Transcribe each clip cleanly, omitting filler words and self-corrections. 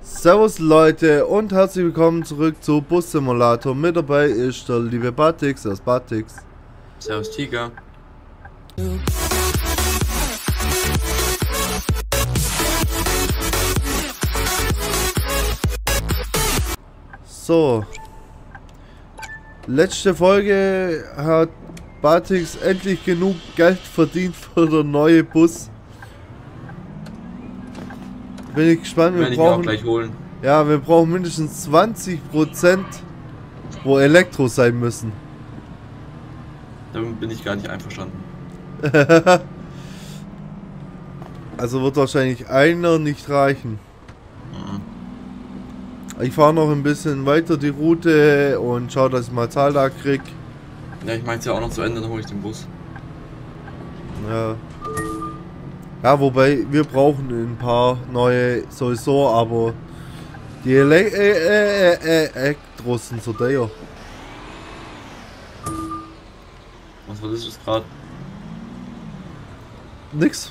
Servus Leute und herzlich willkommen zurück zu Bus Simulator. Mit dabei ist der liebe Batix aus Batix. Servus Tiger. So. Letzte Folge hat Batix endlich genug Geld verdient für den neuen Bus. Bin ich gespannt, Werde ich mir auch gleich holen. Ja, wir brauchen mindestens 20%, wo Elektro sein müssen. Damit bin ich gar nicht einverstanden. Also wird wahrscheinlich einer nicht reichen. Ich fahre noch ein bisschen weiter die Route und schaue, dass ich mal Zahltag krieg. Ja, ich meine es ja auch noch zu Ende, dann hole ich den Bus. Ja. Ja, wobei wir brauchen ein paar neue sowieso, aber die Elektros sind so teuer. Was war das jetzt gerade? Nix.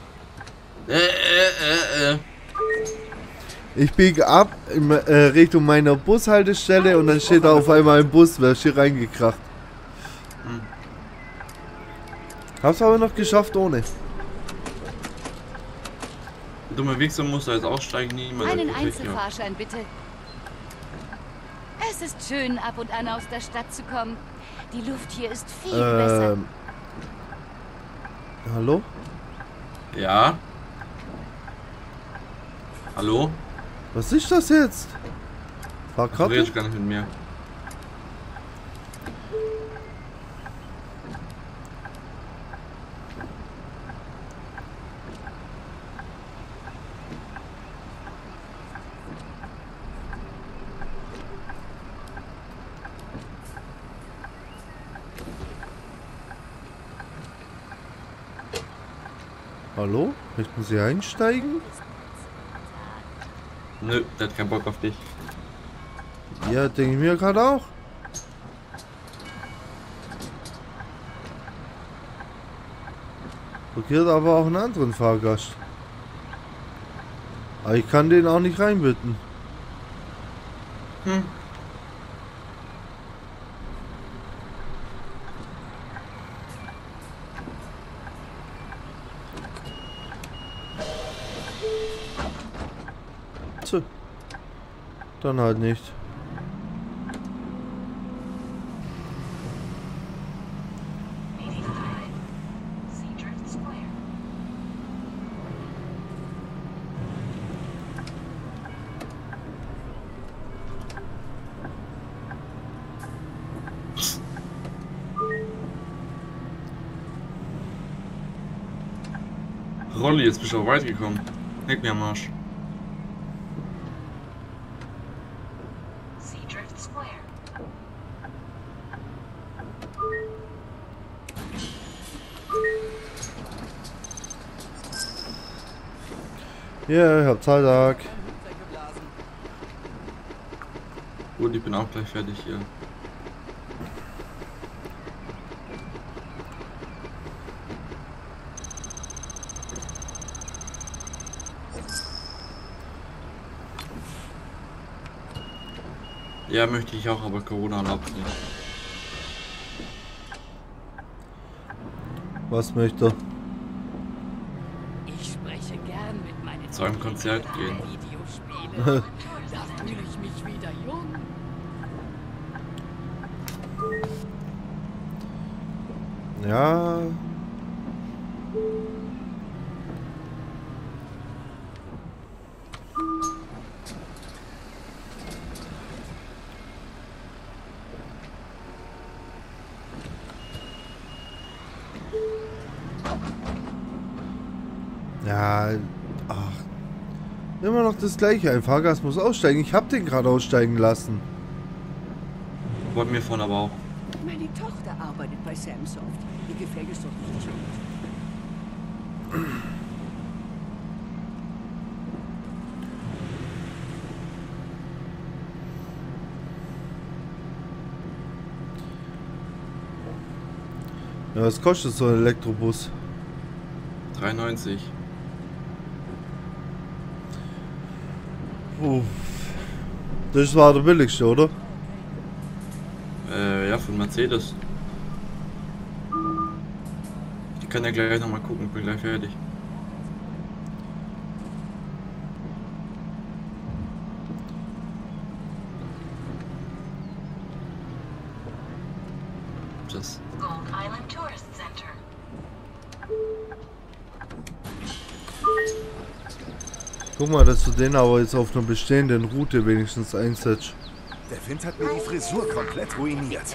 Ich biege ab in Richtung meiner Bushaltestelle und dann steht da auf einmal ein Bus, wer ist hier reingekracht. Hab's aber noch geschafft ohne. Der dumme Wichser muss da jetzt aussteigen, niemand. Einen Einzelfahrschein bitte. Es ist schön, ab und an aus der Stadt zu kommen. Die Luft hier ist viel besser. Hallo? Ja? Hallo? Was ist das jetzt? Du Fahrkarte? redest gar nicht mit mir. Hallo? Möchten Sie einsteigen? Nö, der hat keinen Bock auf dich. Ja, denke ich mir gerade auch. Blockiert aber auch einen anderen Fahrgast. Aber ich kann den auch nicht reinbitten. Tja. Dann halt nicht. Rolli, jetzt bist du auch weit gekommen. Leck mir am Arsch. Ja, ich hab Zahltag. Gut, ich bin auch gleich fertig hier. Ja, möchte ich auch, aber Corona erlaubt nicht. Was möchte er? Ich spreche gern mit meinen Zu einem Konzert gehen. Videospiele. Da fühle ich mich wieder jung. Ja. Ja, ach. Immer noch das gleiche. Ein Fahrgast muss aussteigen. Ich hab den gerade aussteigen lassen. Wollte mir von aber auch. Meine Tochter arbeitet bei Samsoft. Ihr gefällt es doch nicht so. Ja, was kostet so ein Elektrobus? 3,90. Uff. Das war der billigste, oder? Ja, von Mercedes. Ich kann ja gleich nochmal gucken, bin gleich fertig. Das. Gold Island Tourist Center. Guck mal, dass du den aber jetzt auf einer bestehenden Route wenigstens einsetzt. Der Wind hat mir die Frisur komplett ruiniert.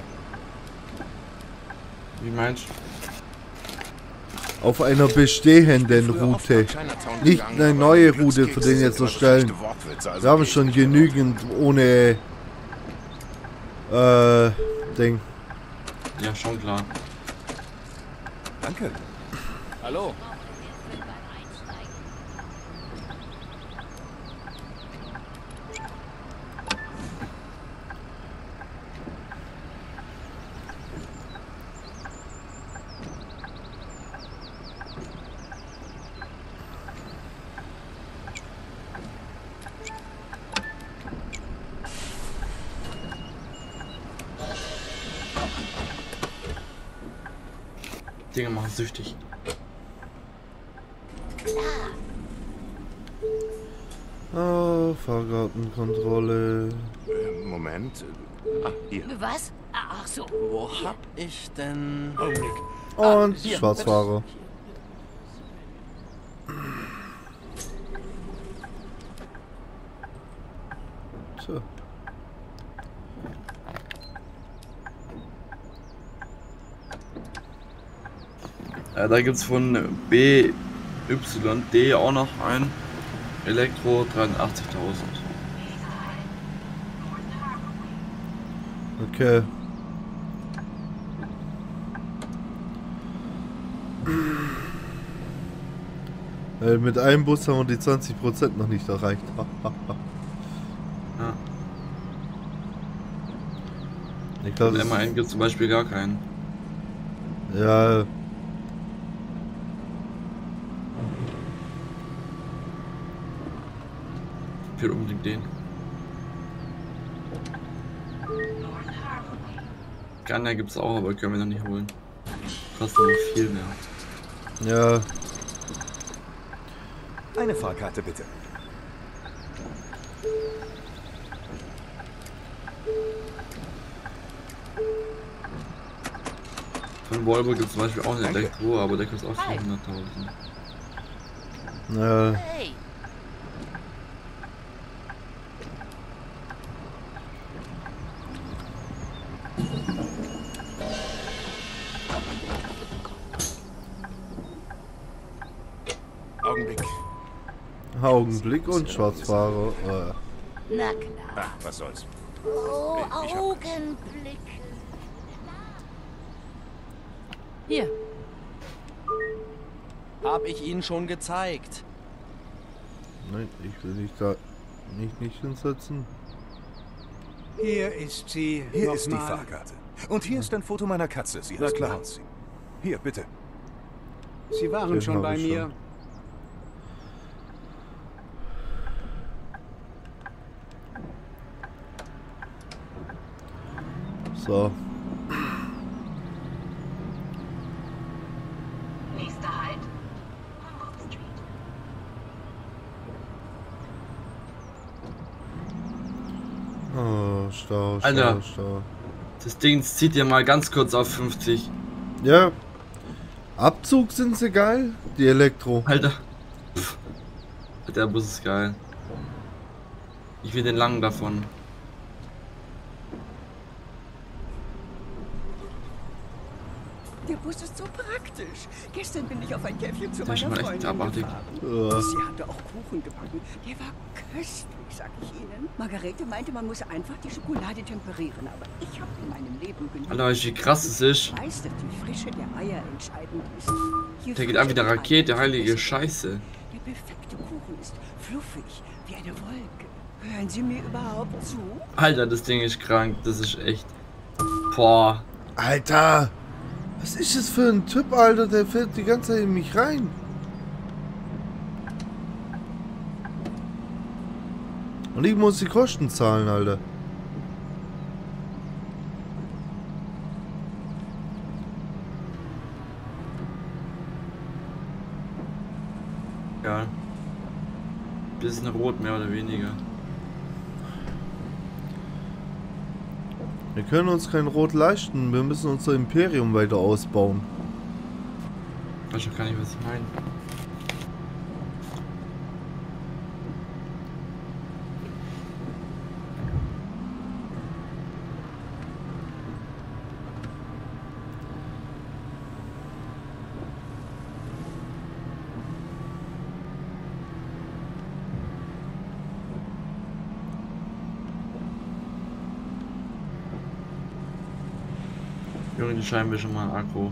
Wie meinst du? Auf einer bestehenden Route. Nicht eine neue Route für den jetzt erstellen. Wir haben schon genügend ohne Ding. Ja, schon klar. Danke. Hallo. Dinge machen süchtig. Ah, Fahrgartenkontrolle. Moment. Ah, hier. Was? Ach so. Wo hab ich denn... Und hier, Schwarzfahrer. Tja. Da gibt's von BYD auch noch ein Elektro 83.000. Okay. Mit einem Bus haben wir die 20% noch nicht erreicht. Ja. Ich glaube, Von M1 gibt zum Beispiel gar keinen. ja. Ich will unbedingt den. Gunner gibt's auch, aber können wir noch nicht holen. Kostet aber viel mehr. Ja. Eine Fahrkarte bitte. Von Volvo gibt es zum Beispiel auch einen Danke. Elektro, aber der kostet auch Hi. 400.000. Ja. Hey. Augenblick. Augenblick und Schwarzfahrer. Na klar. Ah, was soll's. Oh, Ich hab- Augenblick. Hier. Hab ich Ihnen schon gezeigt. Nein, ich will dich da nicht hinsetzen. Hier ist sie. Hier ist die Nochmal. Fahrkarte. Und hier ist ein Foto meiner Katze. Sie Na heißt klar. Nancy. Hier, bitte. Sie waren Den schon hab bei ich mir. schon. So. Nächster Halt. Humboldt Street. Oh, Stau, Stau, Alter. Stau. Das Ding zieht dir mal ganz kurz auf 50. Ja. Abzug sind sie geil, die Elektro. Alter. Pff. Der Bus ist geil. Ich will den langen davon. Der Bus ist so praktisch. Gestern bin ich auf ein Käffchen zu Der ist meiner schon echt Freundin abartig. gefahren. Sie hatte auch Kuchen gebacken. Der war köstlich, sag ich Ihnen. Margarete meinte, man muss einfach die Schokolade temperieren. Aber ich habe in meinem Leben genug. Alter, weißt du, wie krass es ist? Ich weiß, dass die Frische der Eier entscheidend ist. Je Der geht frischer ab wie der die Eier, Rakete, desto heilige besser. Scheiße. Der perfekte Kuchen ist fluffig, wie eine Wolke. Hören Sie mir überhaupt zu? Alter, das Ding ist krank. Das ist echt. Boah. Alter! Was ist das für ein Typ, Alter? Der fährt die ganze Zeit in mich rein. Und ich muss die Kosten zahlen, Alter. Ja. Bisschen rot, mehr oder weniger. Wir können uns kein Rot leisten. Wir müssen unser Imperium weiter ausbauen. Ich weiß schon gar nicht, was ich meine. Junge, die Scheiben schon mal Akku.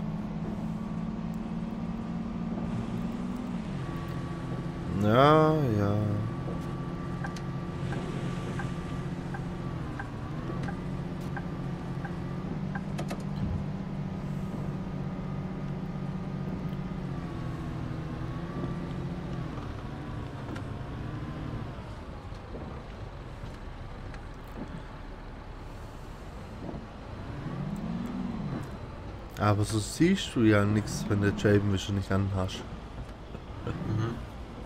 Ja, ja. Aber so siehst du ja nichts, wenn der Scheibenwischer nicht anhast. Mhm.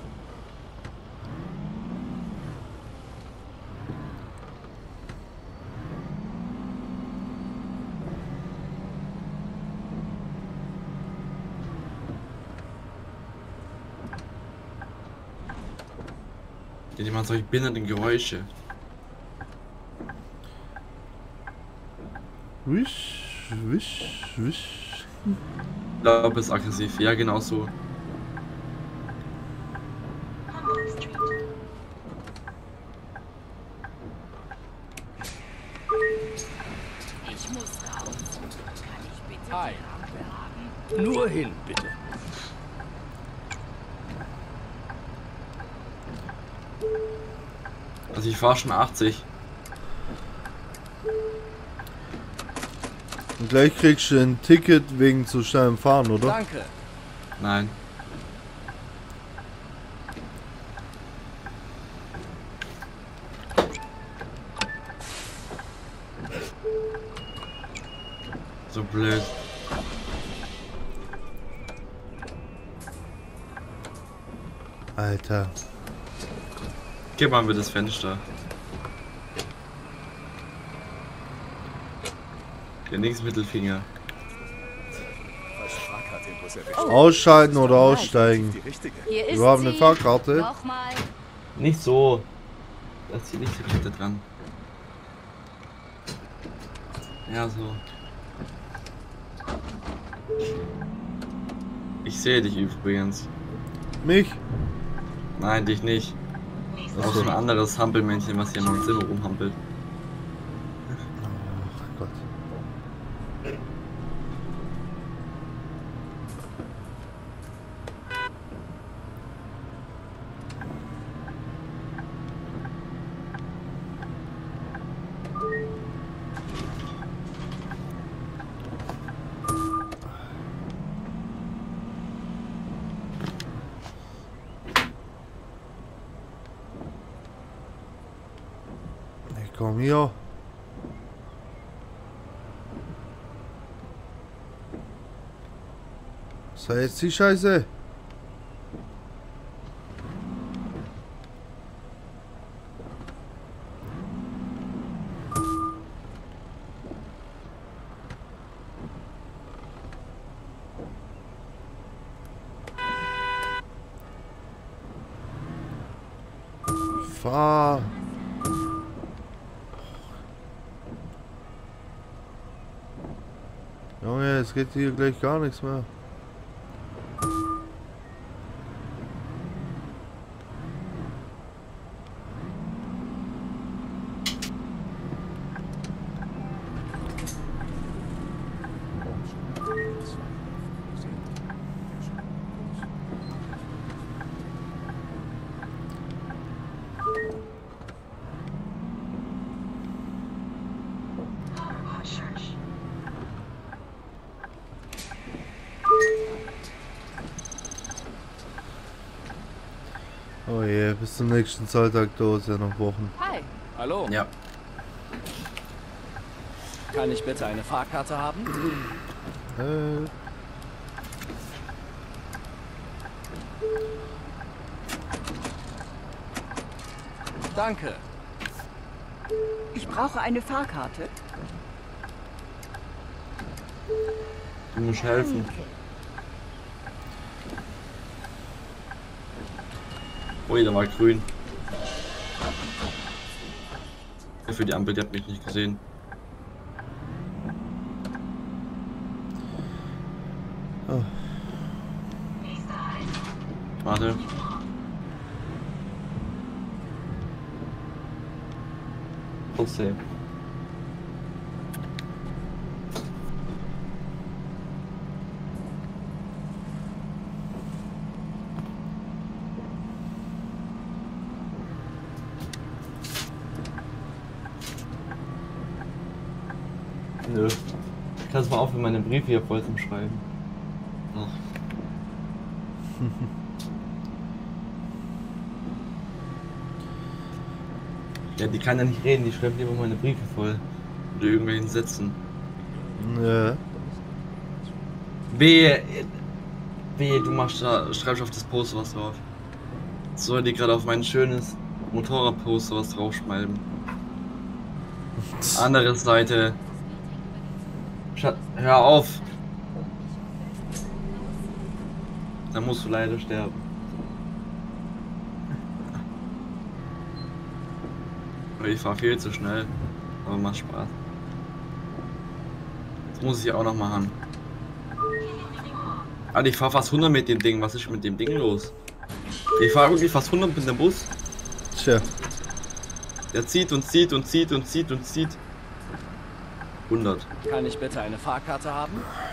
Ja, die machen solche behinderten Geräusche. Wisch, wisch, wisch. Ich glaube, es ist aggressiv. Ja, genau so. Humboldt Street. Ich muss raus. Kann ich bitte Hi. die Ampel haben? Nur hin, bitte. Also ich fahre schon 80. Und gleich kriegst du ein Ticket wegen zu schnellem Fahren, oder? Danke. Nein. So blöd. Alter. Gib mal bitte das Fenster. Der nächste Mittelfinger. Falsche Fahrkarte im Bus erwischt. Ausschalten oder aussteigen. Die richtige. Hier ist Wir haben eine sie. Fahrkarte. Nochmal. Nicht so. Das ist die Lichterkette dran. Ja, so. Ich sehe dich übrigens. Mich? Nein, dich nicht. Auch so ein anderes Hampelmännchen, was hier in meinem Zimmer rumhampelt. Ach Gott. Komm hier. Was war jetzt die Scheiße? Fahr. Junge, es geht hier gleich gar nichts mehr. Power Church. bis zum nächsten Zahltag dauert es ja noch Wochen. Hi. Hallo. Ja. Kann ich bitte eine Fahrkarte haben? Danke. Ich brauche eine Fahrkarte. Du musst helfen. Ui, da war grün. Für die Ampel, die hat mich nicht gesehen. Oh. Warte. Trotzdem. Nö. Ich kann es mal aufhören, meine Briefe hier voll zum Schreiben. Noch. Ja, die kann ja nicht reden, die schreibt lieber meine Briefe voll. Oder irgendwelchen Sätzen. Ja. Wehe, du machst da, schreibst auf das Poster was drauf. Soll die gerade auf mein schönes Motorradposter was draufschreiben. Andere Seite. Hör auf! Da musst du leider sterben. Ich fahre viel zu schnell, aber macht Spaß. Das muss ich auch noch machen. Alter, ich fahre fast 100 mit dem Ding. Was ist mit dem Ding los? Ich fahre wirklich fast 100 mit dem Bus. Tja. Der zieht und zieht und zieht und zieht und zieht. 100. Kann ich bitte eine Fahrkarte haben?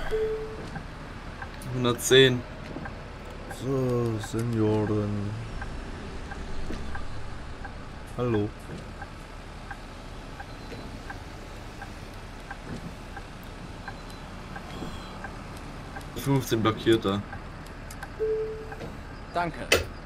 110. So, Senioren. Hallo. Die 15 blockiert da. Danke.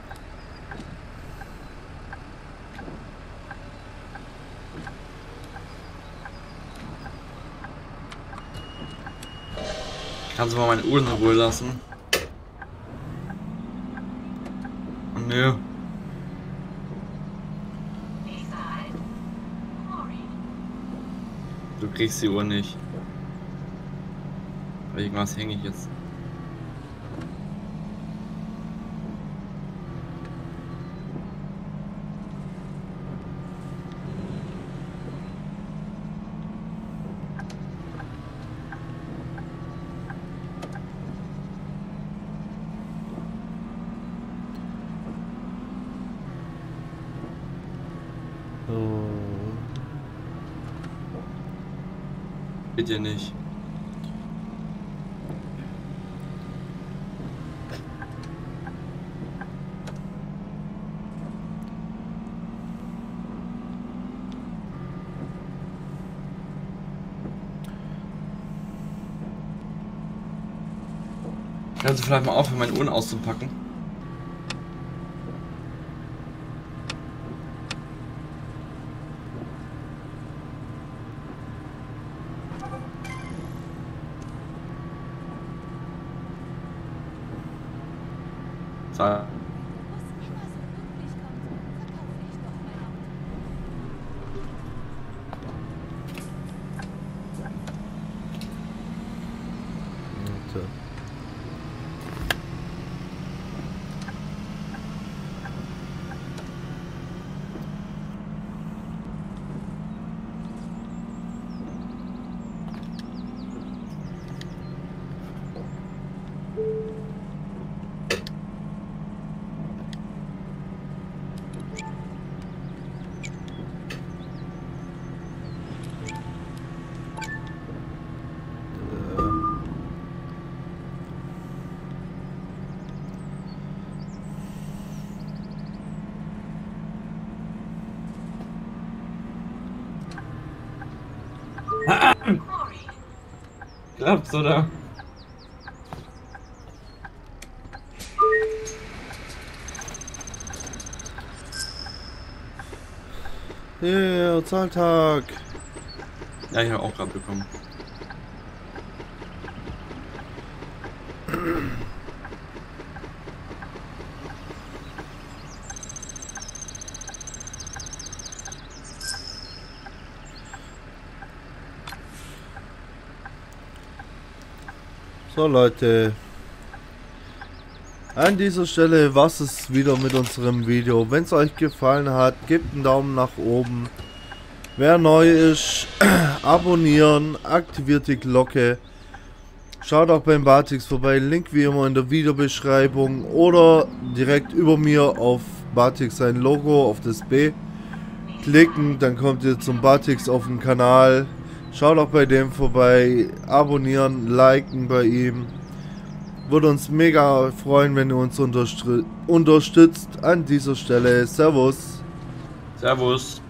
Kannst du mal meine Uhr in Ruhe lassen? Oh, nö. Du kriegst die Uhr nicht. Bei irgendwas hänge ich jetzt. Oh. Bitte nicht. Kannst du vielleicht mal aufhören, meine Uhren auszupacken? Zahl. Tja. Klappt's, oder? Yeah, Zahltag. Ja, ich habe auch gerade bekommen. So Leute, an dieser Stelle war es wieder mit unserem Video. Wenn es euch gefallen hat, gebt einen Daumen nach oben. Wer neu ist, abonnieren, aktiviert die Glocke. Schaut auch beim Batix vorbei, Link wie immer in der Videobeschreibung oder direkt über mir auf Batix sein Logo, auf das B. Klicken, dann kommt ihr zum Batix auf den Kanal. Schaut auch bei dem vorbei, abonnieren, liken bei ihm. Würde uns mega freuen, wenn ihr uns unterstützt. An dieser Stelle, Servus. Servus.